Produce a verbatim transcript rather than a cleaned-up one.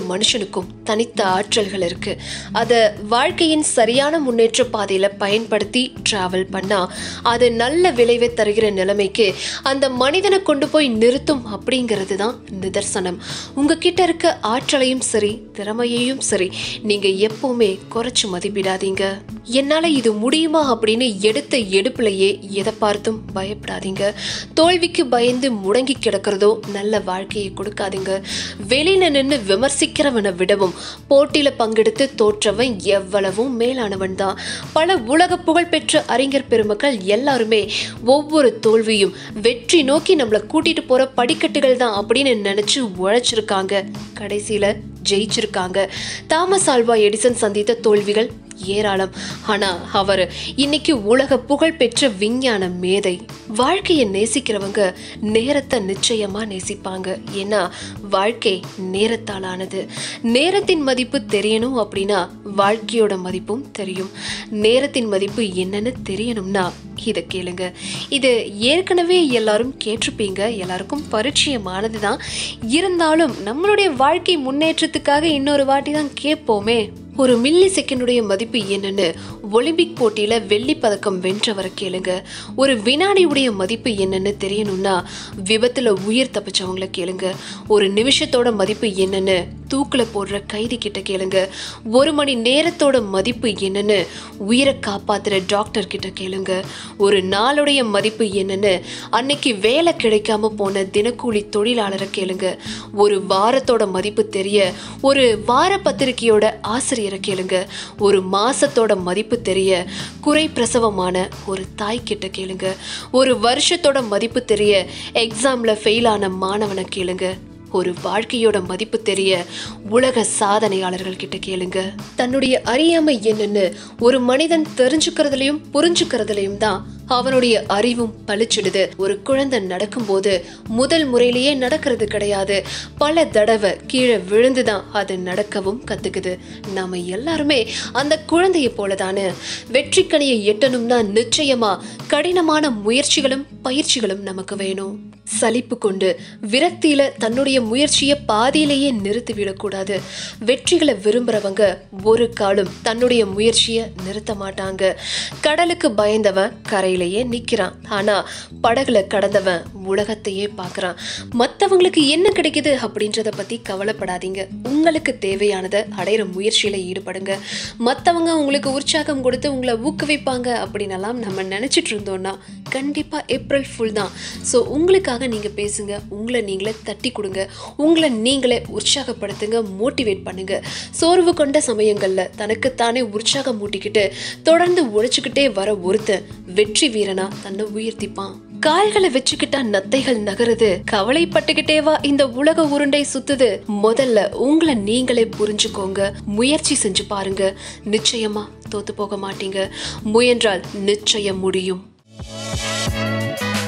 மனுஷனுக்கும் தனித்த ஆற்றல்கள் இருக்கு. அதை வாழ்க்கையின் சரியான முன்னேற்ற பாதையில பயன்படுத்தி டிராவல் பண்ணா அது நல்ல விளைவை தருகிற நிலைமைக்கு அந்த மனிதனை கொண்டு போய் நிறுத்தும் அப்படிங்கிறது தான் நிதர்சனம். உங்ககிட்ட இருக்க ஆற்றலையும் சரி திறமையையும் சரி நீங்க எப்பவுமே குறைச்சு மதிப்பிடாதீங்க. என்னால இது முடியுமா அப்படின்னு எடுத்த எடுப்புலையே எதை பார்த்தும் பயப்படாதீங்க. தோல்விக்கு பயந்து முடங்கி கிடக்கிறதோ நல்ல வாழ்க்கையை கொடுக்காதீங்க. வெளியில நின்று விமர்சிக்கிறவனை விடவும் போட்டியில பங்கெடுத்து தோற்றவன் எவ்வளவும் மேலானவன் தான். பல உலக புகழ் பெற்ற அறிஞர் பெருமக்கள் எல்லாருமே ஒவ்வொரு தோல்வியும் வெற்றி நோக்கி நம்மளை கூட்டிட்டு போற படிக்கட்டுகள் தான் அப்படின்னு நினைச்சு உழைச்சிருக்காங்க. கடைசியில ஜெயிச்சிருக்காங்க. தாமஸ் ஆல்வா எடிசன் சந்தித்த தோல்விகள் ஏராளம். ஆனா அவர் இன்னைக்கு உலக புகழ் பெற்ற விஞ்ஞான மேதை. வாழ்க்கையை நேசிக்கிறவங்க நேரத்தை நிச்சயமா நேசிப்பாங்க. ஏன்னா வாழ்க்கை நேரத்தால் ஆனது. நேரத்தின் மதிப்பு தெரியணும் அப்படின்னா வாழ்க்கையோட மதிப்பும் தெரியும். நேரத்தின் மதிப்பு என்னன்னு தெரியணும்னா இதை கேளுங்க. இது ஏற்கனவே எல்லாரும் கேட்டிருப்பீங்க, எல்லாருக்கும் பரிச்சயமானதுதான். இருந்தாலும் நம்மளுடைய வாழ்க்கை முன்னேற்றத்துக்காக இன்னொரு வாட்டி தான் கேட்போமே. ஒரு மில்லி செகண்டுடைய மதிப்பு என்னன்னு ஒலிம்பிக் போட்டியில வெள்ளி பதக்கம் வென்றவரை கேளுங்க. ஒரு வினாடியுடைய மதிப்பு என்னன்னு தெரியணும்னா விபத்துல உயிர் தப்பிச்சவங்களை கேளுங்க. ஒரு நிமிஷத்தோட மதிப்பு என்னன்னு தூக்குல போடுற கைதி கிட்ட கேளுங்க. ஒரு மணி நேரத்தோட மதிப்பு என்னன்னு உயிரை காப்பாத்துற டாக்டர் கிட்ட கேளுங்க. ஒரு நாளுடைய மதிப்பு என்னன்னு அன்னைக்கு வேலை கிடைக்காம போன தினக்கூலி தொழிலாளரை கேளுங்க. ஒரு வாரத்தோட மதிப்பு தெரிய ஒரு வார பத்திரிகையோட ஆசிரியரை கேளுங்க. ஒரு மாசத்தோட மதிப்பு தெரிய குறை பிரசவமான ஒரு தாய் கிட்ட கேளுங்க. ஒரு வருஷத்தோட மதிப்பு தெரிய எக்ஸாம்ல ஃபெயில் ஆன மாணவனை கேளுங்க. ஒரு வாழ்க்கையோட மதிப்பு தெரிய உலக சாதனையாளர்கள் கிட்ட கேளுங்க. தன்னுடைய அறியாமை என்னன்னு ஒரு மனிதன் தெரிஞ்சுக்கிறதுலயும் புரிஞ்சுக்கிறதுலயும் தான் அவனுடைய அறிவும் பழிச்சிடுது. ஒரு குழந்தை நடக்கும் போது முதல் முறையிலேயே நடக்கிறது கிடையாது. பல தடவை கீழே விழுந்துதான் அது நடக்கவும் கத்துக்குது. நாம எல்லாருமே அந்த குழந்தைய போலதானே. வெற்றி கனியை எட்டணும்னா நிச்சயமா கடினமான முயற்சிகளும் பயிற்சிகளும் நமக்கு வேணும். சலிப்பு கொண்டு விரக்தியில தன்னுடைய முயற்சியை பாதியிலேயே நிறுத்திவிடக்கூடாது. வெற்றிகளை விரும்புறவங்க ஒரு காலம் தன்னுடைய முயற்சியை நிறுத்த மாட்டாங்க. கடலுக்கு பயந்தவன் கரையிலேயே நிக்கிறான். ஆனா படகுல கடந்தவன் உலகத்தையே பாக்குறான். மத்தவங்களுக்கு என்ன கிடைக்குது அப்படின்றத பத்தி கவலைப்படாதீங்க. உங்களுக்கு தேவையானதை அடையிற முயற்சியில ஈடுபடுங்க. மத்தவங்க உங்களுக்கு உற்சாகம் கொடுத்து உங்களை ஊக்குவிப்பாங்க அப்படின்னலாம் நம்ம நினைச்சிட்டு இருந்தோம்னா கண்டிப்பா ஏப்ரல் ஃபுல் தான். ஸோ உங்களுக்காக நீங்க பேசுங்க. உங்களை நீங்களே தட்டி கொடுங்க. உங்களை நீங்களே உற்சாகப்படுத்துங்க. மோட்டிவேட் பண்ணுங்க. சோர்வு கொண்ட சமயங்கள்ல தனக்குத்தானே உற்சாகம் மூட்டிக்கிட்டு தொடர்ந்து உழைச்சுக்கிட்டே வர ஒருத்தன் வெற்றி வீரனா தன்னை உயர்த்திப்பான். கால்களை வச்சுக்கிட்டா நத்தைகள் நகருது. கவலைப்பட்டுக்கிட்டே வா இந்த உலக உருண்டை சுத்துது. முதல்ல உங்களை நீங்களே புரிஞ்சுக்கோங்க. முயற்சி செஞ்சு பாருங்க. நிச்சயமா தோத்து போக மாட்டீங்க. முயன்றால் நிச்சயம் முடியும்.